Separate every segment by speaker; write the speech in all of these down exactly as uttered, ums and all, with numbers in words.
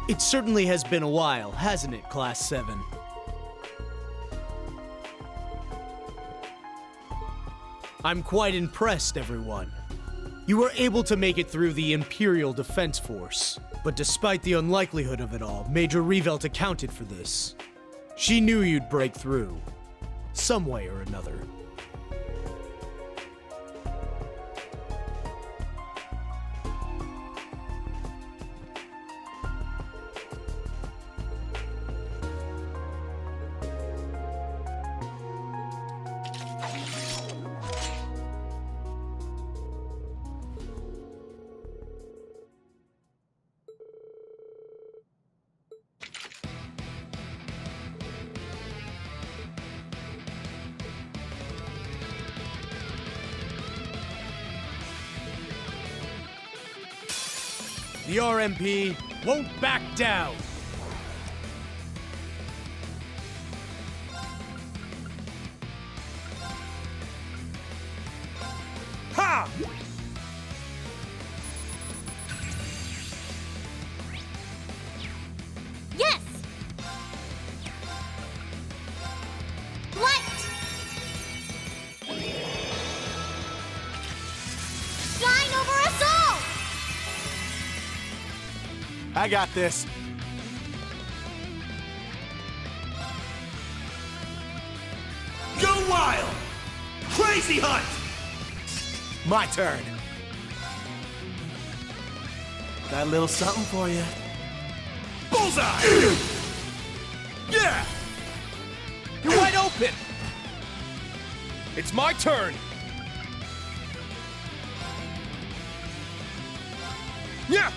Speaker 1: It certainly has been a while, hasn't it, Class seven? I'm quite impressed, everyone. You were able to make it through the Imperial Defense Force. But despite the unlikelihood of it all, Major Revelt accounted for this. She knew you'd break through, some way or another. The R M P won't back down. Ha!
Speaker 2: Yes! Light! Shine over us all!
Speaker 3: I got this.
Speaker 4: Go wild! Crazy Hunt!
Speaker 3: My turn. Got a little something for you.
Speaker 4: Bullseye! Yeah!
Speaker 5: You're wide open! It's my turn! Yeah!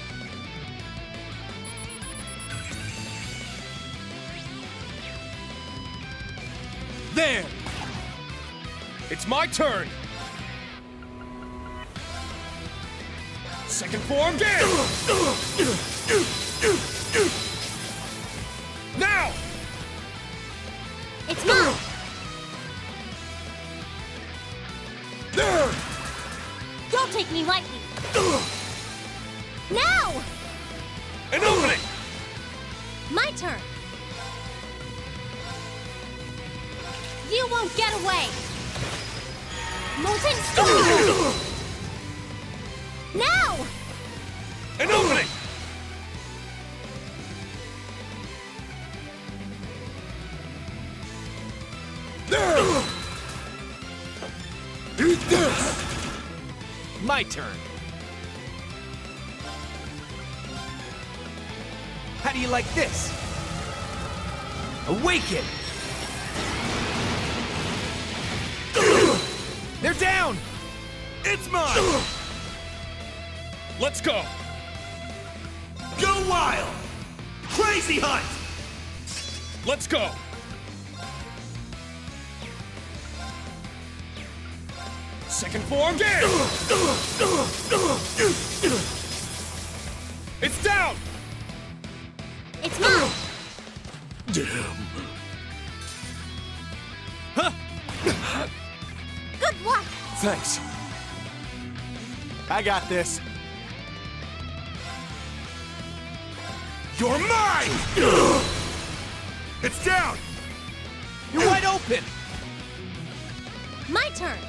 Speaker 5: There! It's my turn! Second form, get! Now!
Speaker 2: It's mine!
Speaker 4: There!
Speaker 2: Don't take me lightly! Now!
Speaker 5: An opening!
Speaker 2: My turn! You won't get away! Molten Storm! Now!
Speaker 5: An opening!
Speaker 4: There! Eat this!
Speaker 5: My turn. How do you like this? Awaken! They're down!
Speaker 4: It's mine!
Speaker 5: Let's go!
Speaker 4: Go wild! Crazy Hunt!
Speaker 5: Let's go! Second form, get! It's down!
Speaker 2: It's mine!
Speaker 4: Damn.
Speaker 5: Huh?
Speaker 2: Good luck!
Speaker 3: Thanks. I got this.
Speaker 4: You're mine! It's down!
Speaker 5: You're wide open!
Speaker 2: My turn!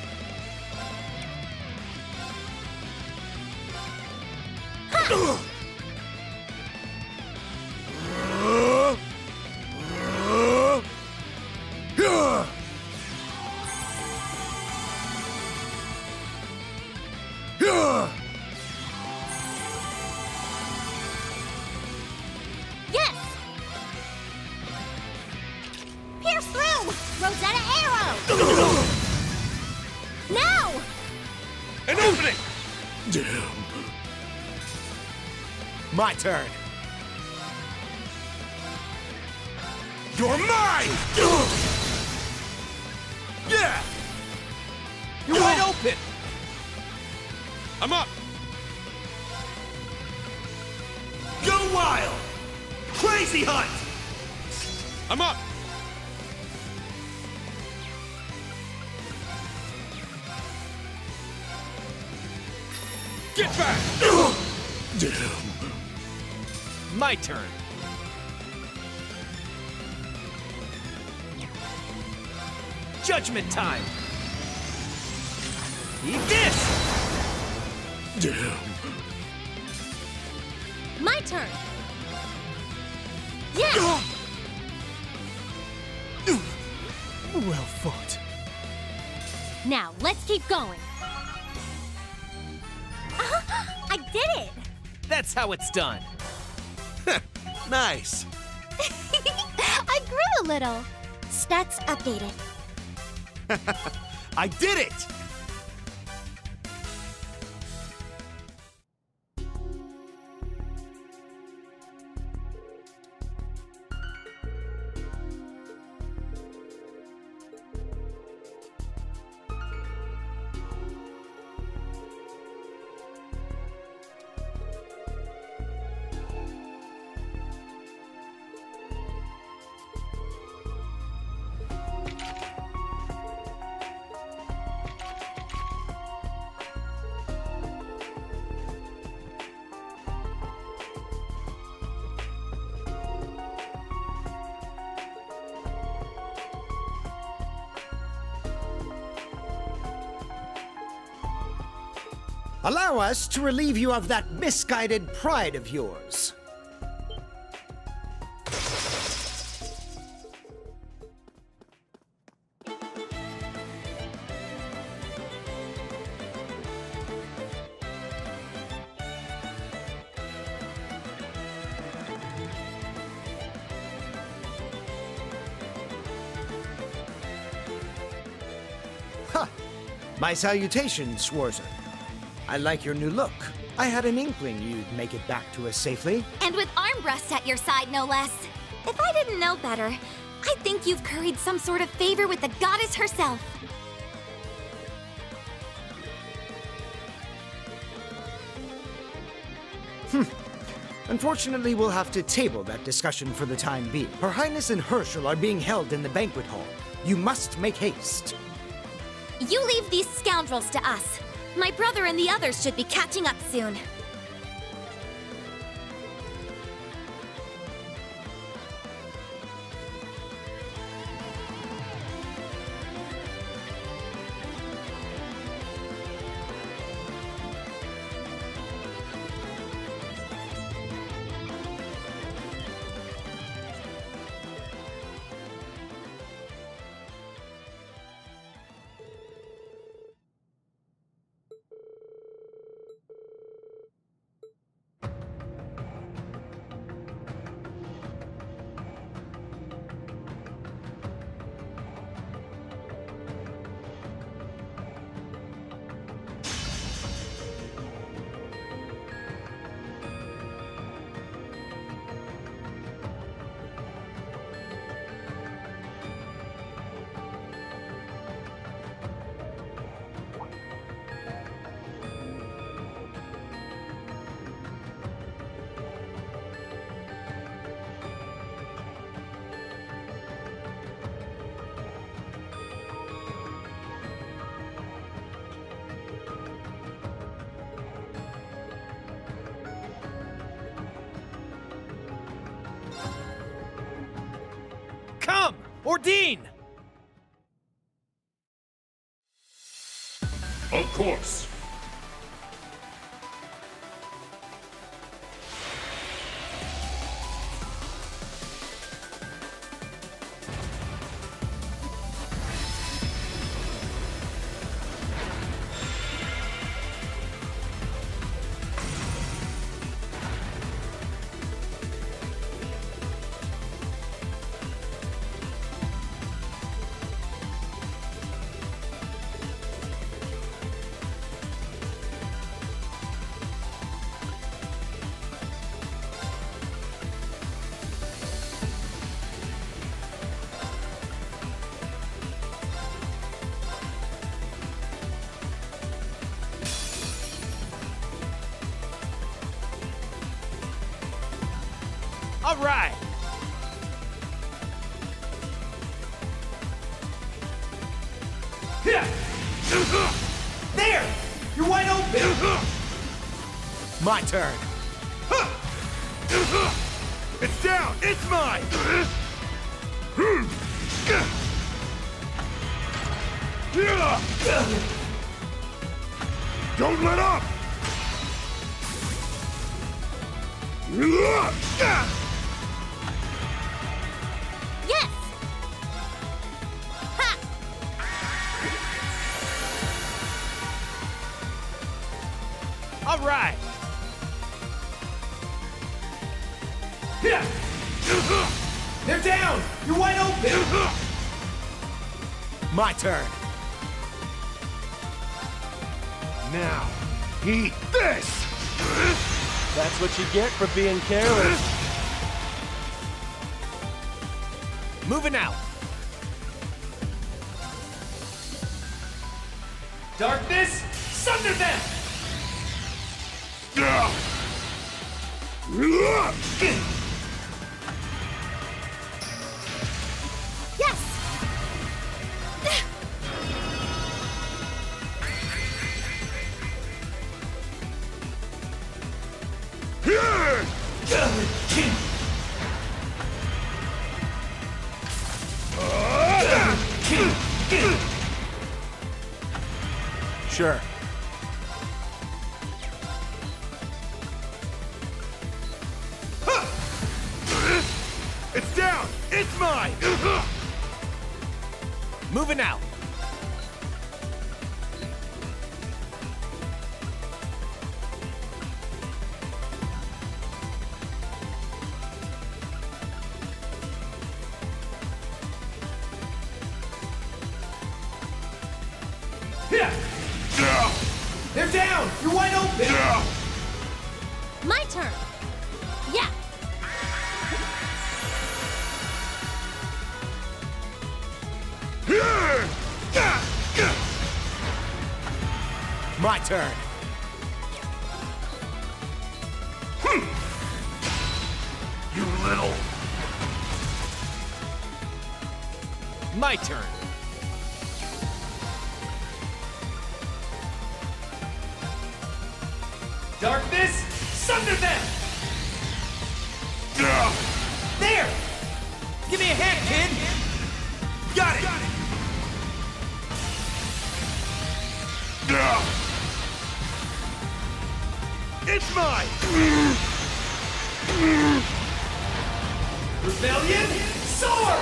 Speaker 2: Ha! Yes! Pierce through! Rosetta Arrow! Now!
Speaker 5: An opening!
Speaker 4: Damn.
Speaker 3: My turn.
Speaker 4: You're mine! Yeah!
Speaker 5: You're wide open! I'm up!
Speaker 4: Go wild! Crazy Hunt!
Speaker 5: I'm up! Get back!
Speaker 4: Damn.
Speaker 5: My turn. Judgment time. Eat this!
Speaker 4: Damn.
Speaker 2: My turn. Yeah!
Speaker 3: Well fought.
Speaker 2: Now, let's keep going. I did it!
Speaker 5: That's how it's done.
Speaker 3: Nice.
Speaker 2: I grew a little. Stats updated.
Speaker 3: I did it!
Speaker 6: Allow us to relieve you of that misguided pride of yours. Ha! My salutations, Schwarzer. I like your new look. I had an inkling you'd make it back to us safely.
Speaker 2: And with Armbrust at your side, no less. If I didn't know better, I'd think you've curried some sort of favor with the goddess herself.
Speaker 6: Unfortunately, we'll have to table that discussion for the time being. Her Highness and Herschel are being held in the banquet hall. You must make haste.
Speaker 2: You leave these scoundrels to us. My brother and the others should be catching up soon.
Speaker 5: Come, Ordine!
Speaker 4: Of course.
Speaker 5: All right!
Speaker 3: There! You're wide open! My turn. It's down! It's mine! Don't let up!
Speaker 2: Yes! Ha!
Speaker 5: All right.
Speaker 3: They're down! You're wide open!
Speaker 6: My turn.
Speaker 3: Now, eat this!
Speaker 7: That's what you get for being careless.
Speaker 5: Moving out. Darkness, sunder them!
Speaker 2: Yes!
Speaker 7: Sure.
Speaker 3: It's down! It's mine!
Speaker 5: Moving out.
Speaker 3: They're down! You're wide open!
Speaker 2: My turn! Yeah!
Speaker 6: My turn.
Speaker 3: You little...
Speaker 5: My turn. Darkness, sunder them! There! Give me a hand, kid!
Speaker 3: Got it! It's mine!
Speaker 5: Rebellion, soar!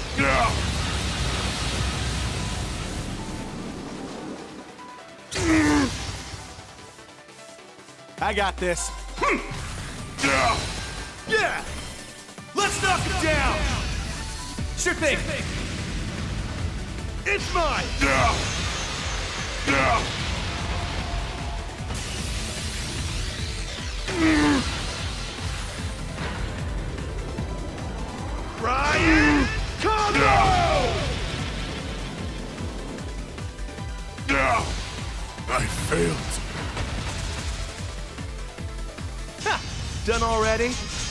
Speaker 7: I got this.
Speaker 3: Yeah! Let's knock him down!
Speaker 5: Sure thing.
Speaker 3: It's mine! Ryan! Congo! I failed.
Speaker 7: Done already?